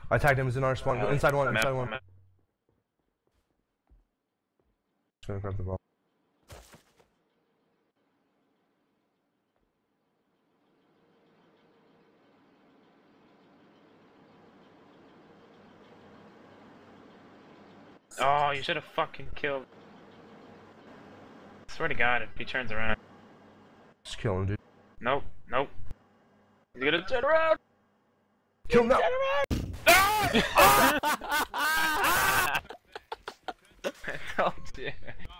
I tagged him. He's in our spawn. Inside one. Inside one. Just gonna grab the ball. Oh, you should have fucking killed. Swear to God, if he turns around. Just kill him, dude. Nope, nope. He's gonna turn around! Kill him now! Turn around! I told you.